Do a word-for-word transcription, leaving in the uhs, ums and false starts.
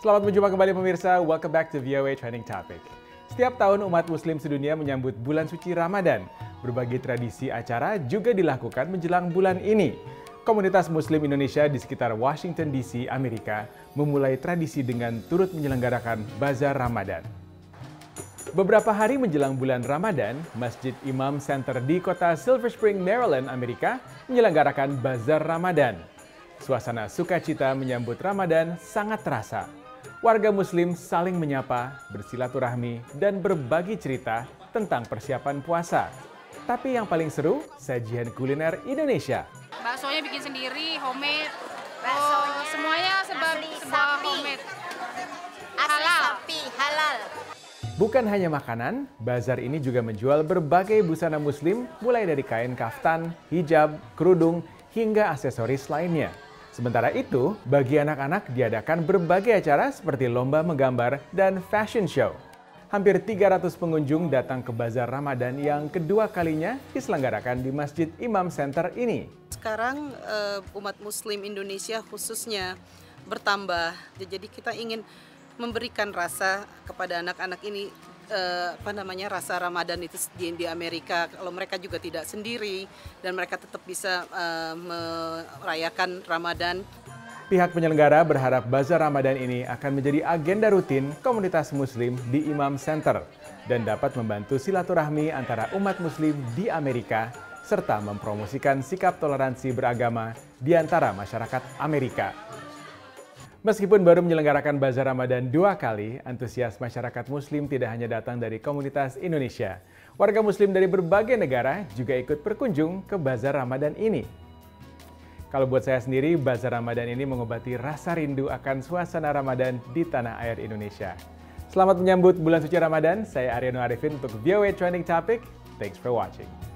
Selamat berjumpa kembali pemirsa, welcome back to V O A Trending Topic. Setiap tahun umat muslim sedunia menyambut bulan suci Ramadan. Berbagai tradisi acara juga dilakukan menjelang bulan ini. Komunitas muslim Indonesia di sekitar Washington D C, Amerika, memulai tradisi dengan turut menyelenggarakan Bazar Ramadan. Beberapa hari menjelang bulan Ramadan, Masjid Imam Center di kota Silver Spring, Maryland, Amerika, menyelenggarakan Bazar Ramadan. Suasana sukacita menyambut Ramadan sangat terasa. Warga muslim saling menyapa, bersilaturahmi, dan berbagi cerita tentang persiapan puasa. Tapi yang paling seru, sajian kuliner Indonesia. Baksonya bikin sendiri, homemade. Baksonya Oh, semuanya serba asli serba sapi. homemade. Asli Halal. sapi, halal. Bukan hanya makanan, bazar ini juga menjual berbagai busana muslim, mulai dari kain kaftan, hijab, kerudung, hingga aksesoris lainnya. Sementara itu, bagi anak-anak diadakan berbagai acara seperti lomba menggambar dan fashion show. Hampir tiga ratus pengunjung datang ke Bazar Ramadan yang kedua kalinya diselenggarakan di Masjid Imam Center ini. Sekarang uh, umat muslim Indonesia khususnya bertambah. Jadi kita ingin memberikan rasa kepada anak-anak ini uh, apa namanya rasa Ramadan itu di, di Amerika. Kalau mereka juga tidak sendiri dan mereka tetap bisa uh, merayakan Ramadan. Pihak penyelenggara berharap Bazar Ramadan ini akan menjadi agenda rutin komunitas muslim di Imam Center dan dapat membantu silaturahmi antara umat muslim di Amerika serta mempromosikan sikap toleransi beragama di antara masyarakat Amerika. Meskipun baru menyelenggarakan Bazar Ramadan dua kali, antusias masyarakat muslim tidak hanya datang dari komunitas Indonesia. Warga muslim dari berbagai negara juga ikut berkunjung ke Bazar Ramadan ini. Kalau buat saya sendiri, Bazar Ramadan ini mengobati rasa rindu akan suasana Ramadan di tanah air Indonesia. Selamat menyambut bulan suci Ramadan, saya Ariano Arifin untuk V O A Trending Topic. Thanks for watching.